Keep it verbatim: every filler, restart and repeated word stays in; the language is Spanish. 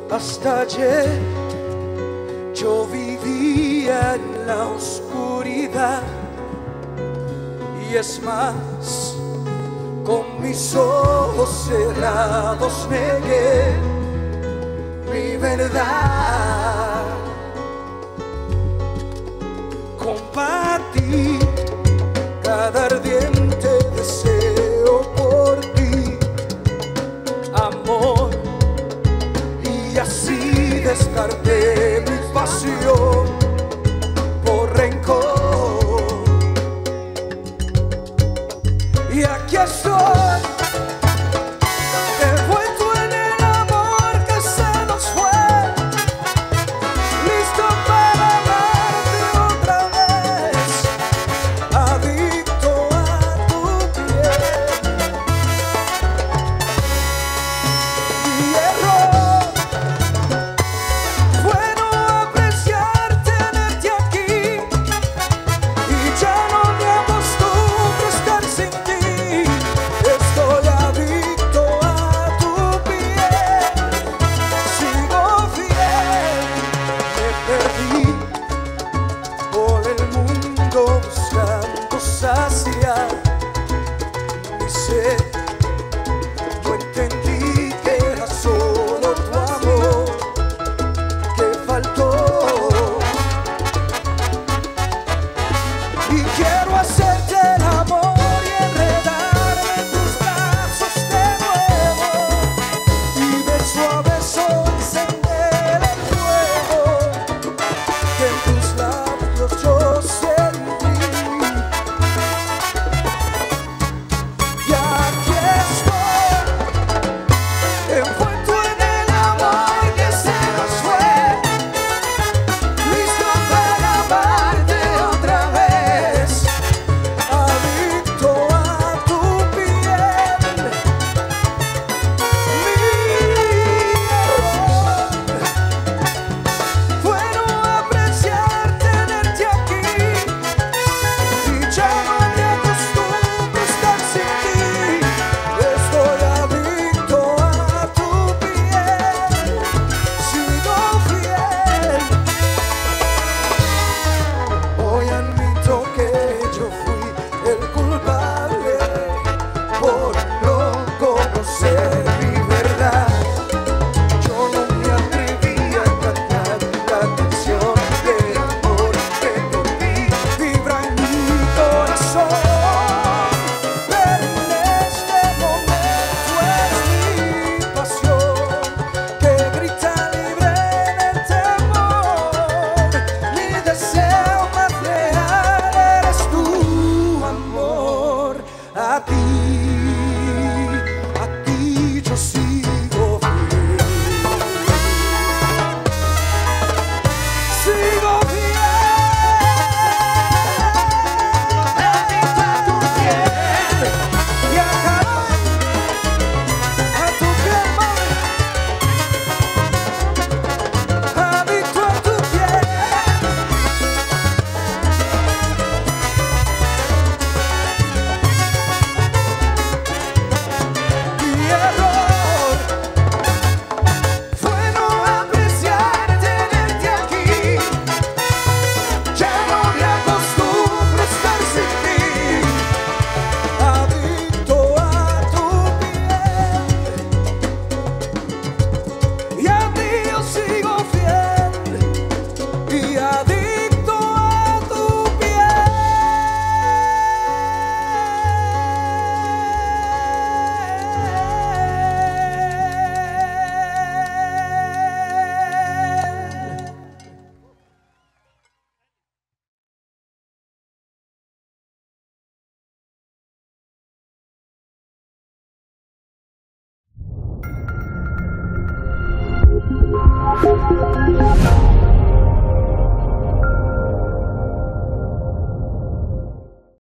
Hasta ayer yo vivía en la oscuridad, y es más, con mis ojos cerrados negué mi verdad. Compartí cada ardiente deseo por ti, amor, y así descarté mi pasión por rencor. Y aquí estoy, envuelto en el amor que se nos fue, listo para amarte otra vez, adicto a tu piel. Mi error fue no apreciar tenerte aquí, y ya no me acostumbro a estar sin ti. Estoy adicto a tu piel, sigo fiel. Me perdí por el mundo buscando saciar mi sed. Yo entendí que era solo tu amor que faltó, y quiero hacerte el amor y enredarme en tus brazos de nuevo, y beso a beso encender el fuego que en tus labios yo sentí. Y aquí estoy, envuelto en el amor que se nos fue, listo para amarte otra vez, adicto a tu piel. Mi error fue no apreciar tenerte aquí, y ya no me acostumbro a estar sin ti. Estoy adicto a tu piel, sigo fiel. Hoy admito que yo fui el culpable por no conocer mi verdad. Yo no me atreví a captar la tensión del amor que por ti vibra en mi corazón. Pero en este momento es mi pasión que grita libre en el temor. Mi deseo más leal eres tu amor, a ti.